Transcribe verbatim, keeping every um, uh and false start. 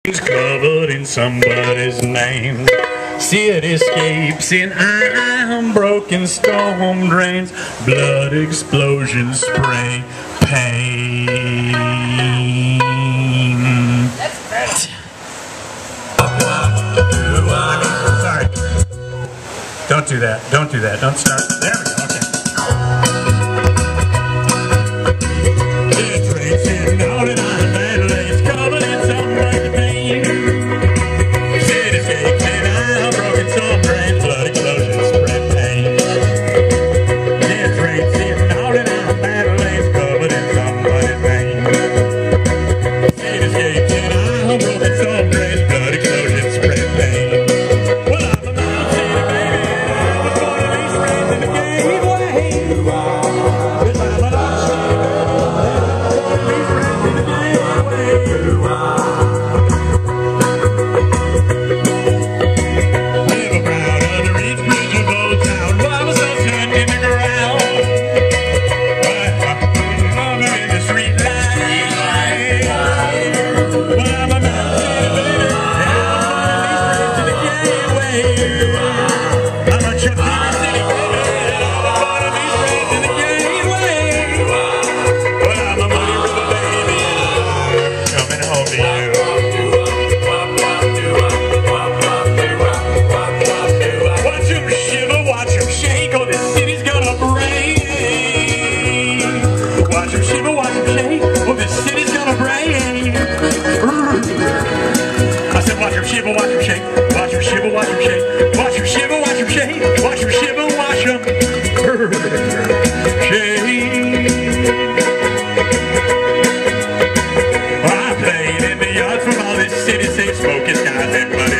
covered in somebody's name. Cityscapes in broken storm drains, blood explosions, spray paint. That's Sorry. Don't do that. Don't do that. Don't start. There we go. Shiver, watch him shake, watch him shiver, watch him shake, watch him shiver, watch him shake, watch him shiver, watch him shake. I played in the yard from all this city, say smoking skies and blood.